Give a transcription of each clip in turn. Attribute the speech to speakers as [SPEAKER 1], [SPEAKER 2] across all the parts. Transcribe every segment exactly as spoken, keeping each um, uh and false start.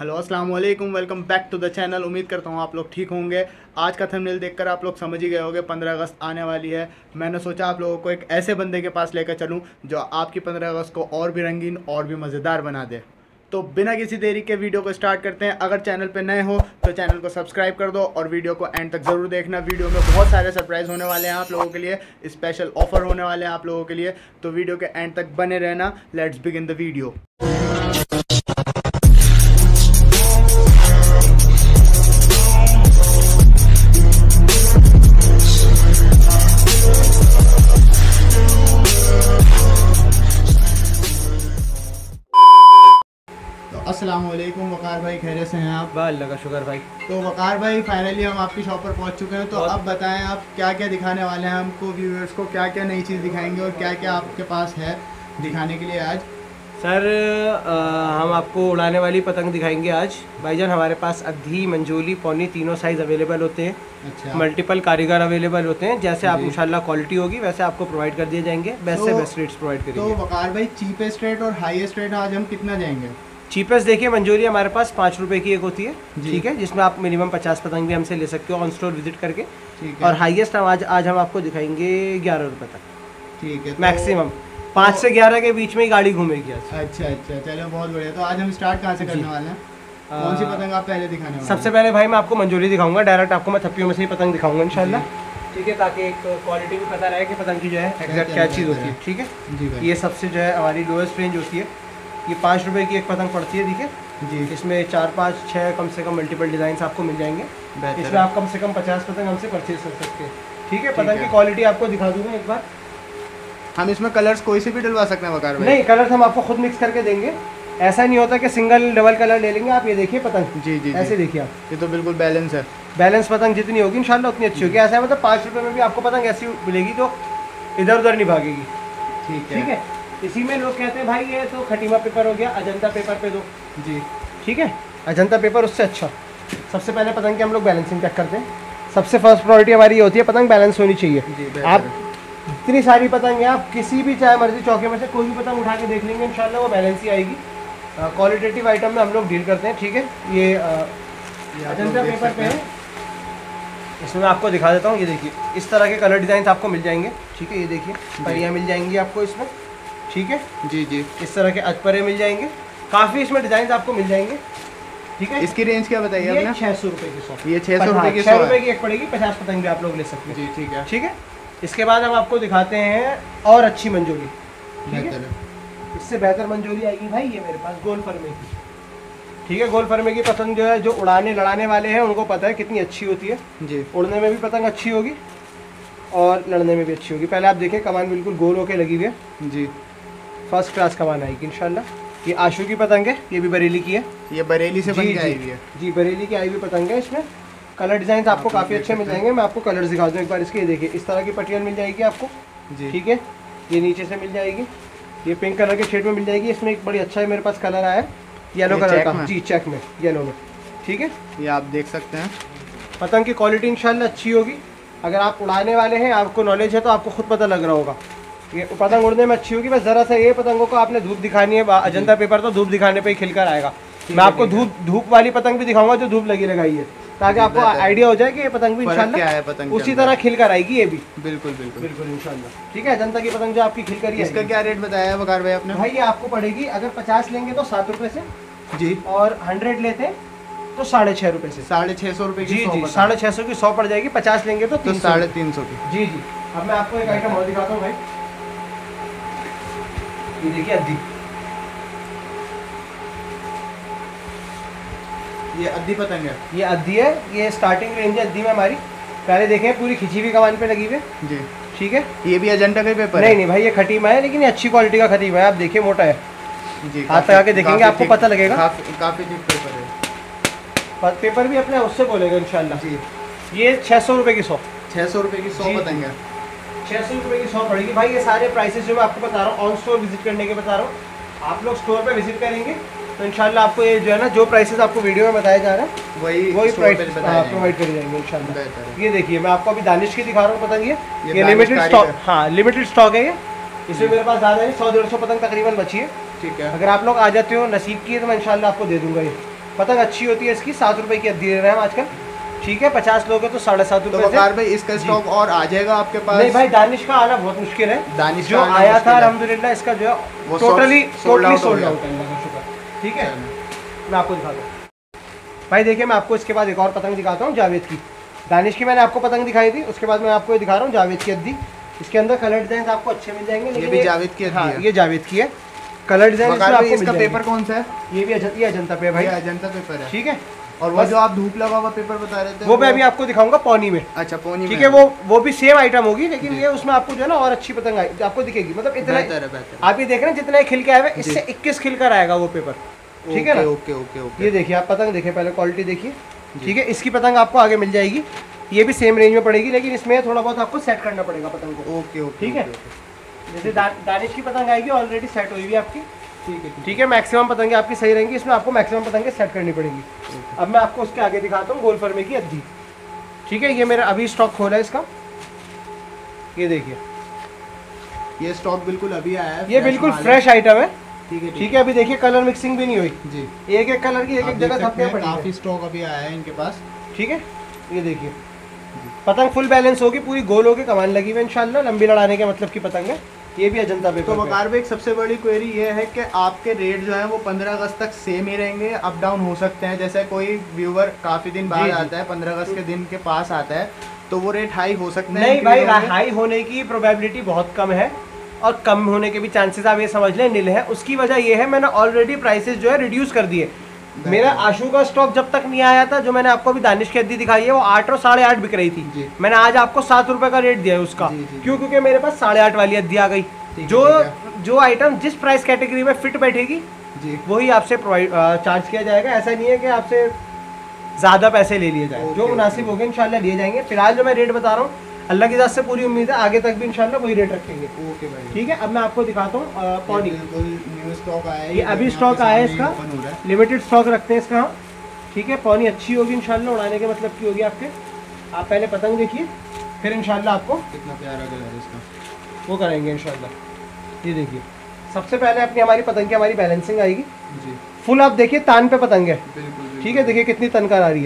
[SPEAKER 1] Hello अस्सलाम वालेकुम, welcome back to the channel. उम्मीद करता हूँ आप लोग ठीक होंगे। आज का थंबनेल देखकर आप लोग समझ ही गए होंगे पंद्रह अगस्त आने वाली है। मैंने सोचा आप लोगों को एक ऐसे बंदे के पास लेकर चलूँ जो आपकी पंद्रह अगस्त को और भी रंगीन और भी मज़ेदार बना दे। तो बिना किसी देरी के वीडियो को स्टार्ट करते हैं। अगर चैनल पे नए हो तो चैनल को सब्सक्राइब कर दो और वीडियो को एंड तक ज़रूर देखना। वीडियो में बहुत सारे सरप्राइज़ होने वाले हैं आप लोगों के लिए, स्पेशल ऑफर होने वाले हैं आप लोगों के लिए। तो वीडियो के एंड तक बने रहना। Let's begin the video. अस्सलाम वालेकुम वकार भाई, खैरियत से हैं आप?
[SPEAKER 2] वाह अल्लाह का शुक्र भाई।
[SPEAKER 1] तो वकार भाई फाइनली हम आपकी शॉप पर पहुंच चुके हैं। तो अब बताएं आप क्या क्या दिखाने वाले हैं हमको, व्यूअर्स को क्या क्या नई चीज़ दिखाएंगे और क्या क्या आपके पास है दिखाने के लिए आज?
[SPEAKER 2] सर आ, हम आपको उड़ाने वाली पतंग दिखाएंगे आज भाईजान। हमारे पास अद्धी, मंजोली, पौनी तीनों साइज़ अवेलेबल होते हैं।
[SPEAKER 1] अच्छा।
[SPEAKER 2] मल्टीपल कारीगर अवेलेबल होते हैं। जैसे आप इंशाल्लाह क्वालिटी होगी वैसे आपको प्रोवाइड कर दिए जाएंगे। बेस्ट से बेस्ट रेट्स प्रोवाइड करेंगे।
[SPEAKER 1] तो वकार भाई चीपेस्ट रेट और हाईएस्ट रेट आज हम कितना जाएंगे?
[SPEAKER 2] चीपेस्ट देखिए, मंजोरी हमारे पास पाँच रुपए की एक होती है, ठीक है, जिसमें आप मिनिमम पचास पतंग भी हमसे ले सकते हो ऑन स्टोर विजिट करके। और हाईएस्ट हम आज आज हम आपको दिखाएंगे ग्यारह रुपए तक,
[SPEAKER 1] ठीक है।
[SPEAKER 2] मैक्सिमम पाँच से ग्यारह के बीच में ही गाड़ी घूमेगी आज।
[SPEAKER 1] अच्छा अच्छा, चलो बहुत बढ़िया। तो आज हम स्टार्ट कहाँ से करने वाले हैं? कौन सी पतंग आप पहले दिखाने वाले?
[SPEAKER 2] सबसे पहले भाई मैं आपको मंजोरी दिखाऊंगा। डायरेक्ट आपको मैं थप्पियों में से ही पतंग दिखाऊंगा इंशाल्लाह, ठीक है, ताकि एक क्वालिटी भी पता रहे कि पतंग की जो है एग्जैक्ट क्या चीज़ होती है, ठीक है
[SPEAKER 1] जी भाई।
[SPEAKER 2] ये सबसे जो है हमारी लोएस्ट रेंज होती है। ये पाँच रुपए की एक पतंग पड़ती है, ठीक है जी। इसमें चार पाँच छः कम से कम मल्टीपल डिज़ाइन आपको मिल जाएंगे। इसमें आप कम से कम पचास पतंग हमसे परचेज कर सकते हैं, ठीक है। पतंग की क्वालिटी आपको दिखा दूंगा एक बार।
[SPEAKER 1] हम इसमें कलर्स कोई से भी डलवा सकते हैं वकार भाई?
[SPEAKER 2] नहीं, कलर्स हम आपको खुद मिक्स करके देंगे। ऐसा नहीं होता कि सिंगल डबल कलर ले लेंगे आप। ये देखिए पतंग,
[SPEAKER 1] जी जी
[SPEAKER 2] ऐसे देखिए आप,
[SPEAKER 1] ये तो बिल्कुल बैलेंस है।
[SPEAKER 2] बैलेंस पतंग जितनी होगी इंशाल्लाह उतनी अच्छी होगी। ऐसा है मतलब पाँच रुपये में भी आपको पतंग ऐसी मिलेगी जो इधर उधर नहीं भागेगी,
[SPEAKER 1] ठीक है
[SPEAKER 2] ठीक है। इसी में लोग कहते हैं भाई ये तो खटीमा पेपर हो गया, अजंता पेपर पे दो
[SPEAKER 1] जी,
[SPEAKER 2] ठीक है। अजंता पेपर उससे अच्छा। सबसे पहले पतंग के हम लोग बैलेंसिंग चेक करते हैं। सबसे फर्स्ट प्रायोरिटी हमारी ये होती है पतंग बैलेंस होनी चाहिए जी। आप इतनी सारी पतंग है, आप किसी भी चाहे मर्जी चौके में से कोई भी पतंग उठा के देख लेंगे इंशाल्लाह वो बैलेंस ही आएगी। क्वालिटेटिव आइटम में हम लोग डील करते हैं, ठीक है। ये अजंता पेपर पे है। इसमें मैं आपको दिखा देता हूँ। ये देखिए इस तरह के कलर डिज़ाइन आपको मिल जाएंगे, ठीक है। ये देखिए परियाँ मिल जाएंगी आपको इसमें, ठीक है
[SPEAKER 1] जी जी।
[SPEAKER 2] इस तरह के अजपरे मिल जाएंगे, काफ़ी इसमें डिज़ाइन आपको मिल जाएंगे, ठीक है।
[SPEAKER 1] इसकी रेंज क्या बताइए आपने?
[SPEAKER 2] छः सौ रुपये की सौ।
[SPEAKER 1] ये छः सौ रुपये की
[SPEAKER 2] छः रुपये की एक पड़ेगी, पचास पतंग भी आप लोग ले सकते हैं,
[SPEAKER 1] जी ठीक है
[SPEAKER 2] ठीक है। इसके बाद हम आपको दिखाते हैं और अच्छी मंजोली, ठीक है। इससे बेहतर मंजोली आएगी भाई ये मेरे पास गोल फरमे की, ठीक है। गोल फरमे की पतंग जो है जो उड़ाने लड़ाने वाले हैं उनको पता है कितनी अच्छी होती है जी। उड़ने में भी पतंग अच्छी होगी और लड़ने में भी अच्छी होगी। पहले आप देखें कमान बिल्कुल गोल होके लगी हुई है जी, फर्स्ट क्लास कमान आएगी इंशाल्लाह। ये आशू की पतंग है, ये भी बरेली की है। ये बरेली से बन के आई हुई है जी, बरेली की आई हुई पतंग है। इसमें कलर डिज़ाइन आपको काफ़ी अच्छे मिल जाएंगे। मैं आपको कलर दिखा दूँ एक बार इसके। ये देखिए इस तरह की पटियाल मिल जाएगी आपको जी, ठीक है। ये नीचे से मिल जाएगी, ये पिंक कलर के शेड में मिल जाएगी। इसमें एक बड़ी अच्छा है मेरे पास कलर आया है येलो कलर का जी, चेक में येलो में, ठीक है। ये आप देख सकते हैं। पतंग की क्वालिटी इंशाल्लाह अच्छी होगी। अगर आप उड़ाने वाले हैं, आपको नॉलेज है तो आपको खुद पता लग रहा होगा ये पतंग उड़ने में अच्छी होगी। बस ज़रा सा ये पतंगों को आपने धूप दिखानी है। अजंता पेपर तो धूप दिखाने पे ही खिलकर आएगा। मैं आपको धूप धूप वाली पतंग भी दिखाऊंगा जो धूप लगी लगाई है, ताकि आपको आइडिया हो जाए कि ये पतंग भी इंशाल्लाह उसी तरह खिलकर आएगी। ये भी बिल्कुल बिल्कुल बिल्कुल इंशाल्लाह, ठीक है। अजंता की पतंग जो आपकी खिलकर, इसका क्या रेट बताया है वकार भाई आपने? भाई ये आपको पड़ेगी, अगर पचास लेंगे तो सात रुपये से जी, और हंड्रेड लेते हैं तो साढ़े छः रुपये से। साढ़े छः सौ रुपये की जी जी, साढ़े छः सौ की सौ पड़ जाएगी। पचास लेंगे तो तीन साढ़े तीन सौ की जी जी। अब मैं आपको एक आइटम और दिखाता हूँ भाई। ये देखिए अद्दी,
[SPEAKER 1] ये अद्दी पतंग है।
[SPEAKER 2] ये अद्दी है, ये स्टार्टिंग रेंज है अद्दी में हमारी। पहले देखें पूरी खिंची हुई कमान पे लगी हुई है जी, ठीक है। ये भी अजंता का पेपर? नहीं नहीं भाई, ये खटीमा है, लेकिन ये अच्छी क्वालिटी का खटीमा है। आप देखिए मोटा है जी, हाथ लगा के देखेंगे आपको पता लगेगा। काफ़ी थिक पेपर है। पेपर भी अपने उससे बोलेगा इंशाल्लाह जी। ये छः सौ रुपये की सौ, छः सौ रुपये की सौ पतंग है। छः सौ रुपये की सौ पड़ेगी भाई। ये सारे प्राइसेस जो मैं आपको बता रहा हूँ ऑन स्टोर विजिट करने के बता रहा हूँ। आप लोग स्टोर पे विजिट करेंगे तो इंशाल्लाह आपको ये जो है ना जो प्राइसेस आपको वीडियो में बताया जा रहा है वही वही प्राइस प्रोवाइड कर जाएंगे इंशाल्लाह। ये देखिए मैं आपको अभी दानिश की दिखा रहा हूँ पतंग। ये ये लिमिटेड स्टॉक, हाँ लिमिटेड स्टॉक है ये। इसमें मेरे पास ज़्यादा नहीं, सौ डेढ़ सौ पतंग तकरीबन बची है, ठीक है। अगर आप लोग आ जाते हो नसीब की तो मैं इंशाल्लाह आपको दे दूँगा ये, पतंग अच्छी होती है इसकी, सात रुपए की अद्दी दे रहे हैं हम आजकल, ठीक है। पचास लोग हैं तो साढ़े सात रुपए।
[SPEAKER 1] तो वकार भाई इसका स्टॉक और आ जाएगा आपके पास?
[SPEAKER 2] नहीं भाई, दानिश का आना बहुत मुश्किल है।
[SPEAKER 1] दानिश
[SPEAKER 2] जो आया था अल्हम्दुलिल्लाह इसका जो है टोटली टोटली सोल्ड आउट है, ठीक है। मैं आपको दिखाता हूँ भाई, देखिए मैं आपको इसके बाद एक और पतंग दिखाता हूँ जावेद की। दानिश की मैंने आपको पतंग दिखाई थी, उसके बाद मैं आपको ये दिखा रहा हूँ जावेद की अद्दी। इसके अंदर कलर डिजाइन आपको अच्छे मिल जाएंगे, लेकिन
[SPEAKER 1] ये भी जावेद की अद्दी
[SPEAKER 2] हाँ,
[SPEAKER 1] है।
[SPEAKER 2] ये जावेद की है। कलर डिजाइन इसमें आपको
[SPEAKER 1] इसका पेपर कौन सा है?
[SPEAKER 2] ये भी अजंता, ये अजंता पे भाई,
[SPEAKER 1] अजंता पेपर है,
[SPEAKER 2] ठीक है।
[SPEAKER 1] और वो जो आप धूप लगा हुआ पेपर बता रहे थे
[SPEAKER 2] वो मैं अभी आपको दिखाऊंगा पौनी में।
[SPEAKER 1] अच्छा, पौनी,
[SPEAKER 2] ठीक है। वो वो भी सेम आइटम होगी, लेकिन ये उसमें आपको जो है ना और अच्छी पतंग आई आपको दिखेगी, मतलब इतना
[SPEAKER 1] बेहतर है, बेहतर।
[SPEAKER 2] आप ये देख रहे हैं जितना खिल के आए हुए, इससे इक्कीस खिल कर आएगा वो पेपर, ठीक है ना।
[SPEAKER 1] Okay okay okay.
[SPEAKER 2] ये देखिए आप पतंग देखिए, पहले क्वालिटी देखिए, ठीक है। इसकी पतंग आपको आगे मिल जाएगी, ये भी सेम रेंज में पड़ेगी, लेकिन इसमें थोड़ा बहुत आपको सेट करना पड़ेगा पतंग को।
[SPEAKER 1] ओके ओके,
[SPEAKER 2] ठीक है। जैसे दा, दानिश की पतंग आएगी ऑलरेडी सेट हुई हुई आपकी,
[SPEAKER 1] ठीक है
[SPEAKER 2] ठीक है। मैक्सिमम पतंगे आपकी सही रहेंगी, इसमें आपको मैक्सिमम पतंगे सेट करनी पड़ेगी। अब मैं आपको उसके आगे दिखाता हूँ गोल फरमे की अद्दी, ठीक है। ये मेरा अभी स्टॉक खोला है इसका, ये देखिए,
[SPEAKER 1] ये स्टॉक बिल्कुल अभी आया है,
[SPEAKER 2] ये बिल्कुल फ्रेश आइटम है,
[SPEAKER 1] ठीक है
[SPEAKER 2] ठीक है। अभी देखिए कलर मिक्सिंग भी नहीं हुई
[SPEAKER 1] जी,
[SPEAKER 2] एक एक कलर की एक एक जगह थपने पड़ी है,
[SPEAKER 1] काफी स्टॉक अभी आया है इनके पास,
[SPEAKER 2] ठीक है। ये देखिए पतंग फुल बैलेंस होगी, पूरी गोल होगी, कमान लगी हुई इंशाल्लाह, लंबी लड़ाने के मतलब की पतंग है। ये भी अजंता पेपर।
[SPEAKER 1] तो वकार भाई एक सबसे बड़ी क्वेरी ये है कि आपके रेट जो है वो पंद्रह अगस्त तक सेम ही रहेंगे, अप डाउन हो सकते हैं? जैसे कोई व्यूवर काफी दिन बाद आता है, पंद्रह अगस्त के दिन के पास आता है, तो वो रेट हाई हो सकते हैं?
[SPEAKER 2] नहीं भाई, हाई होने की प्रोबेबिलिटी बहुत कम है, और कम होने के भी चांसेस आप ये समझ लें नील है। उसकी वजह ये है मैंने ऑलरेडी प्राइसेस जो है रिड्यूस कर दिए। मेरा आशू का स्टॉक जब तक नहीं आया था, जो मैंने आपको अभी दानिश की अद्दी दिखाई है, वो आठ और साढ़े आठ बिक रही थी, मैंने आज आपको सात रुपए का रेट दिया है उसका। क्यों? क्योंकि मेरे पास साढ़े आठ वाली अद्दी आ गई। जो जो आइटम जिस प्राइस कैटेगरी में फिट बैठेगी वही आपसे प्रोवाइड चार्ज किया जाएगा। ऐसा नहीं है कि आपसे ज्यादा पैसे ले लिए जाए, जो मुनासिब होंगे इंशाल्लाह लिए जाएंगे। फिलहाल जो मैं रेट बता रहा हूँ, अल्लाह की इजाज़त से पूरी उम्मीद है आगे तक भी इंशाल्लाह वही रेट रखेंगे।
[SPEAKER 1] ओके भाई,
[SPEAKER 2] ठीक है। अब मैं आपको दिखाता हूँ पौनी,
[SPEAKER 1] न्यू स्टॉक आया है,
[SPEAKER 2] ये अभी स्टॉक आया है इसका, लिमिटेड स्टॉक रखते हैं इसका हम, ठीक है। पौनी अच्छी होगी इंशाल्लाह, उड़ाने के मतलब की होगी आपके। आप पहले पतंग देखिए, फिर इंशाल्लाह आपको
[SPEAKER 1] कितना प्यारा कलर है इसका
[SPEAKER 2] वो कराएंगे इंशाल्लाह। ये देखिए, सबसे पहले अपनी हमारी पतंग की हमारी बैलेंसिंग आएगी जी। फुल आप देखिए तान पे पतंग है, ठीक है। देखिए कितनी तनकार आ रही है,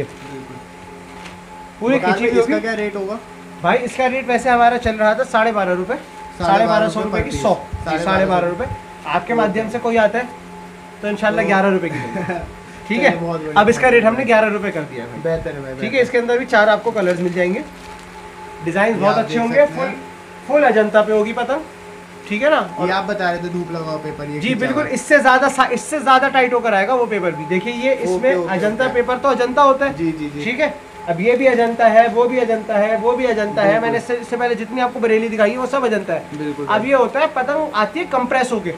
[SPEAKER 2] पूरी खिंची हुई।
[SPEAKER 1] इसका क्या रेट होगा
[SPEAKER 2] भाई? इसका रेट वैसे हमारा चल रहा था साढ़े बारह रुपए, साढ़े बारह सौ रुपए की सौ, साढ़े बारह रुपए। आपके माध्यम से कोई आता है तो इंशाल्लाह ग्यारह रुपए की, ठीक है। अब इसका रेट हमने ग्यारह रुपए कर दिया है,
[SPEAKER 1] बेहतर है,
[SPEAKER 2] ठीक है। इसके अंदर भी चार आपको कलर्स मिल जाएंगे, डिजाइन बहुत अच्छे होंगे, फुल फुल अजंता पे होगी पतंग, ठीक है ना।
[SPEAKER 1] और आप बता रहे थे धूप लगा हुआ पेपर, ये
[SPEAKER 2] जी बिल्कुल, इससे ज्यादा इससे ज्यादा टाइट होकर आएगा वो पेपर भी। देखिए ये इसमें अजंता पेपर तो अजंता होता है,
[SPEAKER 1] जी जी जी,
[SPEAKER 2] ठीक है। अब ये भी अजंता है, वो भी अजंता है, वो भी अजंता है। मैंने इससे, इससे पहले जितनी आपको बरेली दिखाई है वो सब अजंता है।
[SPEAKER 1] बिल्कुल।
[SPEAKER 2] अब ये होता है पतंग आती है कंप्रेस होके,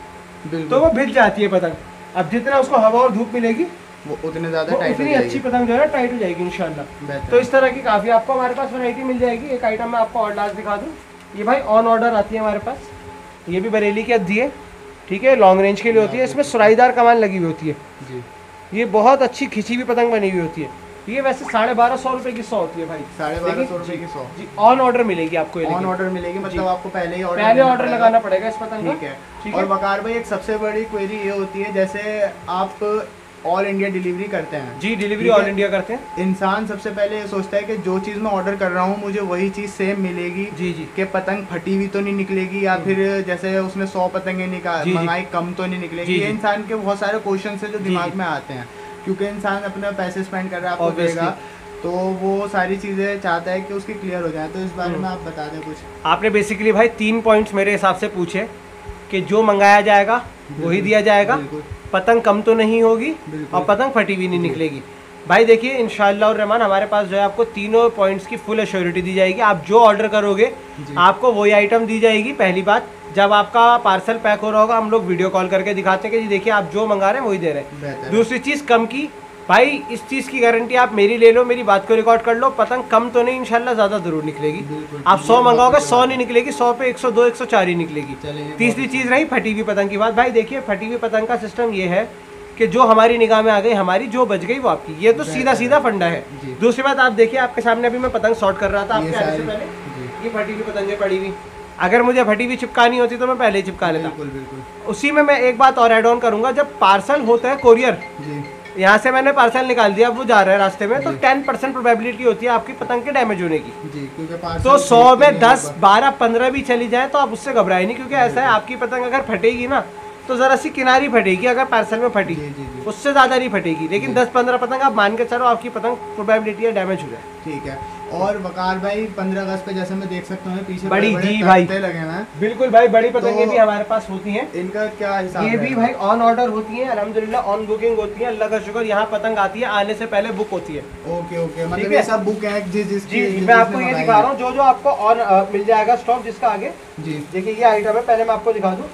[SPEAKER 2] तो वो भिज जाती है पतंग। अब जितना उसको हवा और धूप मिलेगी
[SPEAKER 1] वो उतने ज्यादा टाइट
[SPEAKER 2] उतनी अच्छी पतंग जो है टाइट हो जाएगी इंशाल्लाह। तो इस तरह की काफी आपको हमारे पास वैरायटी मिल जाएगी। एक आइटम मैं आपको और लास्ट दिखा दूँ, ये भाई ऑन ऑर्डर आती है हमारे पास, ये भी बरेली की अद्दी है, ठीक है। लॉन्ग रेंज के लिए होती है, इसमें सुराईदार कमान लगी हुई होती है जी। ये बहुत अच्छी खिंची हुई पतंग बनी हुई होती है। ये वैसे साढ़े बारह सौ रुपए की सौ होती है भाई,
[SPEAKER 1] साढ़े बारह सौ रुपए की सौ
[SPEAKER 2] जी। ऑन ऑर्डर मिलेगी आपको,
[SPEAKER 1] ऑन ऑर्डर मिलेगी, मतलब आपको पहले ही ऑर्डर
[SPEAKER 2] पहले ऑर्डर लगाना पड़ेगा इस पतंग
[SPEAKER 1] का, ठीक है। और वकार भाई एक सबसे बड़ी क्वेरी ये होती है, जैसे आप ऑल इंडिया डिलीवरी करते हैं
[SPEAKER 2] जी, डिलीवरी ऑल इंडिया करते हैं।
[SPEAKER 1] इंसान सबसे पहले ये सोचता है कि जो चीज़ मैं ऑर्डर कर रहा हूँ मुझे वही चीज़ सेम मिलेगी
[SPEAKER 2] जी जी,
[SPEAKER 1] कि पतंग फटी हुई तो नहीं निकलेगी, या फिर जैसे उसने सौ पतंगे निकाल मंगाई कम तो नहीं निकलेगी। ये इंसान के बहुत सारे क्वेश्चन है जो दिमाग में आते हैं, क्योंकि इंसान अपना पैसे स्पेंड कर रहा है, आपको देगा, तो वो सारी चीज़ें चाहता है कि उसकी क्लियर हो जाए। तो इस बारे में आप बता दें कुछ।
[SPEAKER 2] आपने बेसिकली भाई तीन पॉइंट्स मेरे हिसाब से पूछे कि जो मंगाया जाएगा वही दिया जाएगा, पतंग कम तो नहीं होगी और पतंग फटी भी नहीं निकलेगी। भाई देखिए इंशाअल्लाह और रहमान हमारे पास जो है आपको तीनों पॉइंट्स की फुल एश्योरिटी दी जाएगी। आप जो ऑर्डर करोगे आपको वही आइटम दी जाएगी। पहली बात, जब आपका पार्सल पैक हो रहा होगा हम लोग वीडियो कॉल करके दिखाते हैं कि जी देखिए आप जो मंगा रहे हैं वही दे रहे हैं। दूसरी चीज़ कम की, भाई इस चीज़ की गारंटी आप मेरी ले लो, मेरी बात को रिकॉर्ड कर लो, पतंग कम तो नहीं इंशाल्लाह ज़्यादा जरूर निकलेगी। आप सौ मंगाओगे सौ नहीं निकलेगी, सौ पे एक सौ दो एक सौ चार ही निकलेगी। तीसरी चीज़ रही फटी हुई पतंग की बात। भाई देखिए फटी हुई पतंग का सिस्टम ये है कि जो हमारी निगाह में आ गई हमारी, जो बच गई वो आपकी, ये तो सीधा सीधा फंडा है। दूसरी बात आप देखिए, आपके सामने अभी मैं पतंग शॉर्ट कर रहा था आपके आने से पहले, ये फटी हुई पतंगें पड़ी हुई, अगर मुझे फटी हुई चिपकानी होती तो मैं पहले ही चिपका लेता।
[SPEAKER 1] बिल्कुल बिल्कुल।
[SPEAKER 2] उसी में मैं एक बात और ऐड ऑन करूंगा, जब पार्सल होता है कोरियर यहाँ से मैंने पार्सल निकाल दिया, वो जा रहा है रास्ते में, तो टेन परसेंट प्रोबेबिलिटी होती है आपकी पतंग के डैमेज होने की
[SPEAKER 1] जी, क्योंकि
[SPEAKER 2] तो सौ में दस बारह पंद्रह भी चली जाए तो आप उससे घबराए नहीं, क्योंकि ऐसा है आपकी पतंग अगर फटेगी ना तो जरा सी किनारी फटेगी अगर पार्सल में फटी, उससे ज्यादा नहीं फटेगी, लेकिन दस पंद्रह पतंग आप मान के चलो आपकी पतंग प्रोबेबिलिटी है डैमेज हो जाए।
[SPEAKER 1] ठीक है। और वकार भाई पंद्रह अगस्त पे जैसे मैं देख सकता हूँ पीछे
[SPEAKER 2] बड़ी
[SPEAKER 1] बड़े
[SPEAKER 2] जी भाई
[SPEAKER 1] लगे हैं।
[SPEAKER 2] बिल्कुल भाई, बड़ी पतंगें तो भी हमारे पास होती हैं।
[SPEAKER 1] इनका क्या हिसाब
[SPEAKER 2] ये भी भाई ऑन ऑर्डर होती है, अल्हम्दुलिल्लाह ऑन बुकिंग होती है, अल्लाह का शुक्र। यहाँ पतंग आती है आने से पहले बुक होती है।
[SPEAKER 1] ओके ओके, मतलब ये सब बुक है जिस जिस
[SPEAKER 2] जी जी मैं आपको ये दिखा रहा हूँ जो जो आपको और मिल जाएगा स्टॉक जिसका आगे
[SPEAKER 1] जी।
[SPEAKER 2] देखिए ये आइटम है, पहले मैं आपको दिखा दूँ।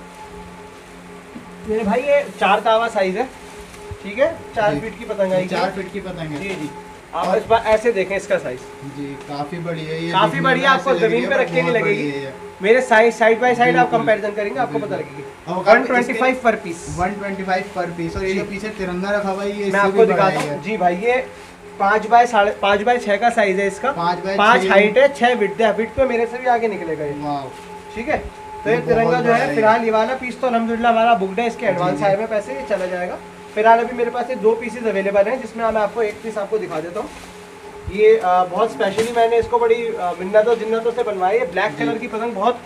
[SPEAKER 2] मेरे भाई ये चार तावा साइज है, ठीक है, चार फीट की पतंग आएगी,
[SPEAKER 1] चार फीट की पतंग है
[SPEAKER 2] जी जी। आप इस बार ऐसे देखें इसका साइज
[SPEAKER 1] जी, काफी बड़ी है ये,
[SPEAKER 2] काफी बड़ी है, आपको जमीन पे रख के नहीं लगेगी। मेरे साइज साइड बाय साइड आप कंपैरिजन करेंगे आपको पता लगेगी। One twenty five per piece,
[SPEAKER 1] one twenty five per piece. और ये जो पीछे तिरंगा रखा हुआ है ये
[SPEAKER 2] मैं आपको दिखाता हूँ जी भाई। ये पाँच बाय साढ़े पाँच बाय छह का साइज है इसका,
[SPEAKER 1] पाँच बाय
[SPEAKER 2] पाँच हाइट है, छह विड्थ है, विड्थ पे मेरे से भी आगे निकलेगा ये, ठीक है। तो ये तिरंगा जो है फिलहाल ये वाला पीस तो अल्हम्दुलिल्लाह हमारा बुकड है, इसके एडवांस आए में पैसे ये चला जाएगा। फिलहाल अभी मेरे पास ये दो पीसेज अवेलेबल हैं, जिसमें मैं आपको एक पीस आपको दिखा देता हूँ। ये आ, बहुत स्पेशली मैंने इसको बड़ी मिन्नतों जिन्नतों से बनवाई है। ब्लैक कलर की पतंग बहुत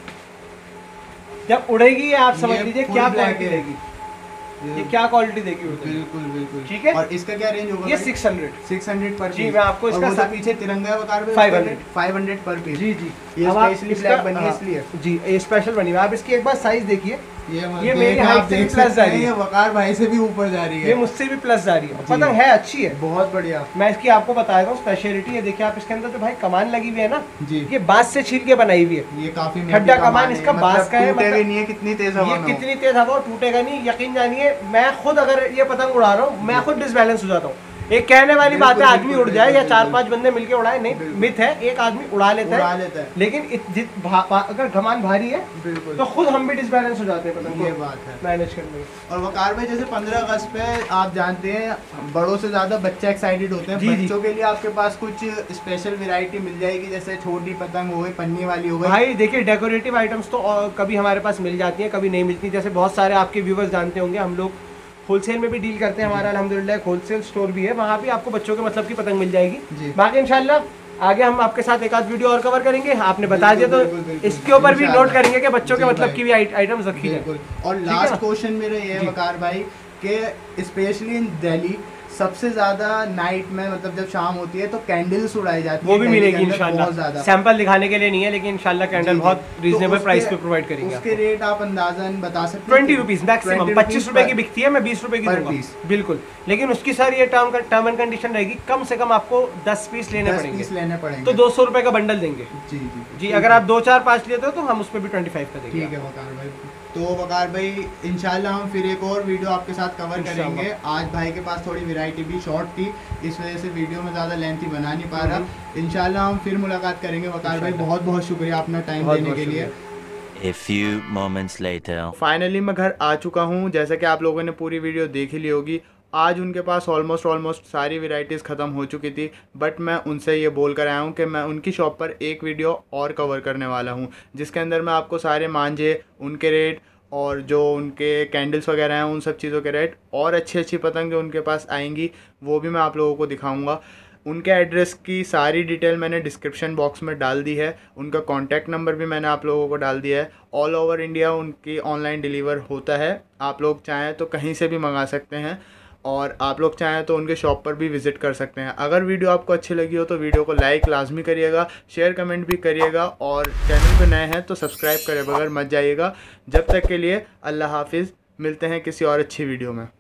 [SPEAKER 2] जब उड़ेगी आप समझ लीजिए क्या क्वालिटी देगी, ये क्या क्वालिटी देगी।
[SPEAKER 1] बिल्कुल बिल्कुल,
[SPEAKER 2] ठीक है।
[SPEAKER 1] और इसका क्या रेंज होगा?
[SPEAKER 2] ये सिक्स हंड्रेड
[SPEAKER 1] सिक्स हंड्रेड पर
[SPEAKER 2] जी। मैं आपको इसका
[SPEAKER 1] और पीछे तिरंगा वकार पे
[SPEAKER 2] five hundred
[SPEAKER 1] five hundred per piece
[SPEAKER 2] जी जी।
[SPEAKER 1] ये स्पेशली ब्लैक बनी है इसलिए
[SPEAKER 2] जी, ये स्पेशल बनी है। आप इसकी एक बार साइज देखिए,
[SPEAKER 1] ये
[SPEAKER 2] ये मेरी हाइट से भी प्लस जा रही है,
[SPEAKER 1] ये वकार भाई से भी ऊपर जा रही है,
[SPEAKER 2] ये मुझसे भी प्लस जा रही है। पतंग है अच्छी है,
[SPEAKER 1] बहुत बढ़िया।
[SPEAKER 2] मैं इसकी आपको बता रहा हूँ स्पेशलिटी है। देखिए आप इसके अंदर तो भाई कमान लगी हुई है ना
[SPEAKER 1] जी,
[SPEAKER 2] ये बांस से छील के बनाई हुई है।
[SPEAKER 1] ये काफी
[SPEAKER 2] खड्डा कमान इसका बांस का है,
[SPEAKER 1] टूटेगा नहीं है, कितनी तेज हवा
[SPEAKER 2] ये कितनी तेज हवा टूटेगा नहीं, यकीन जानिए। मैं खुद अगर ये पतंग उड़ा रहा हूँ मैं खुद डिसबैलेंस हो जाता हूँ। एक कहने वाली बात है आदमी उड़ जाए या चार पांच बंदे मिलके उड़ाए, नहीं मिथ है, एक आदमी उड़ा लेता है,
[SPEAKER 1] लेता है।
[SPEAKER 2] लेकिन अगर कमान भारी है तो खुद हम भी डिसबैलेंस हो जाते हैं पतंग, ये बात है मैनेज करने में।
[SPEAKER 1] और वकार भाई जैसे पंद्रह अगस्त पे आप जानते हैं बड़ों से ज्यादा बच्चे एक्साइटेड होते हैं, बच्चों के लिए आपके पास कुछ स्पेशल वैरायटी मिल जाएगी, जैसे छोटी पतंग हो गई, पन्नी वाली हो गई।
[SPEAKER 2] भाई देखिए डेकोरेटिव आइटम्स तो कभी हमारे पास मिल जाती हैं, कभी नहीं मिलती। जैसे बहुत सारे आपके व्यूवर्स जानते होंगे हम लोग होलसेल में भी डील करते हैं, हमारा अल्हम्दुलिल्लाह एक होलसेल स्टोर भी है, वहाँ भी आपको बच्चों के मतलब की पतंग मिल जाएगी। बाकी इंशाल्लाह आगे हम आपके साथ एक आध वीडियो और कवर करेंगे। आपने बता दिया तो इसके ऊपर भी नोट करेंगे कि बच्चों के मतलब की भी आइटम्स रखी है।
[SPEAKER 1] और लास्ट क्वेश्चन मेरा ये है वकार भाई कि स्पेशली इन दिल्ली सबसे ज्यादा नाइट में मतलब जब शाम होती है तो कैंडल्स उड़ाई जाती है,
[SPEAKER 2] वो भी मिलेगी इंशाल्लाह। सैंपल दिखाने के लिए नहीं है, लेकिन इंशाल्लाह कैंडल बहुत रीजनेबल प्राइस पे प्रोवाइड करेंगे।
[SPEAKER 1] उसके रेट आप अंदाजन बता सकते हैं?
[SPEAKER 2] ट्वेंटी रुपीज मैक्सिमम, पच्चीस रुपए की बिकती है, मैं बीस रुपए की दूंगा बिल्कुल। लेकिन उसकी सर ये टर्म टर्म एंड कंडीशन रहेगी, कम से कम आपको दस पीस लेने पड़ेंगे,
[SPEAKER 1] लेने पड़ेंगे
[SPEAKER 2] तो दो सौ रुपए का बंडल देंगे। जी जी जी, अगर आप दो चार पाँच लेते हो तो हम उस पर भी ट्वेंटी फाइव का देंगे।
[SPEAKER 1] ठीक है वकार भाई। तो वकार भाई इंशाल्लाह हम फिर एक और वीडियो आपके साथ कवर करेंगे। आज भाई के पास थोड़ी वैरायटी भी शॉर्ट थी, इस वजह से वीडियो में ज़्यादा लेंथी बना नहीं पा रहा। इंशाल्लाह हम फिर मुलाकात करेंगे। वकार भाई बहुत बहुत शुक्रिया अपना टाइम देने के लिए।
[SPEAKER 3] A few moments later.
[SPEAKER 1] Finally मैं घर आ चुका हूँ। जैसा कि आप लोगों ने पूरी वीडियो देख ही ली होगी, आज उनके पास ऑलमोस्ट ऑलमोस्ट सारी वैरायटीज़ ख़त्म हो चुकी थी, बट मैं उनसे ये बोल कर आया हूँ कि मैं उनकी शॉप पर एक वीडियो और कवर करने वाला हूँ, जिसके अंदर मैं आपको सारे मांझे, उनके रेट और जो उनके कैंडल्स वगैरह हैं उन सब चीज़ों के रेट और अच्छी अच्छी पतंग जो उनके पास आएंगी वो भी मैं आप लोगों को दिखाऊंगा। उनके एड्रेस की सारी डिटेल मैंने डिस्क्रिप्शन बॉक्स में डाल दी है, उनका कॉन्टैक्ट नंबर भी मैंने आप लोगों को डाल दिया है। ऑल ओवर इंडिया उनकी ऑनलाइन डिलीवर होता है, आप लोग चाहें तो कहीं से भी मंगा सकते हैं और आप लोग चाहें तो उनके शॉप पर भी विज़िट कर सकते हैं। अगर वीडियो आपको अच्छी लगी हो तो वीडियो को लाइक लाजमी करिएगा, शेयर कमेंट भी करिएगा और चैनल पर नए हैं तो सब्सक्राइब करे बगैर मत जाइएगा। जब तक के लिए अल्लाह हाफिज़, मिलते हैं किसी और अच्छी वीडियो में।